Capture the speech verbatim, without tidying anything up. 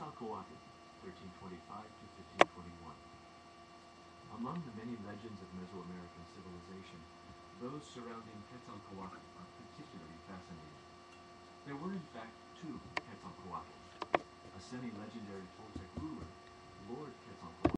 Quetzalcoatl, thirteen twenty-five to fifteen twenty-one. Among the many legends of Mesoamerican civilization, those surrounding Quetzalcoatl are particularly fascinating. There were in fact two Quetzalcoatls, a semi-legendary Toltec ruler, Lord Quetzalcoatl,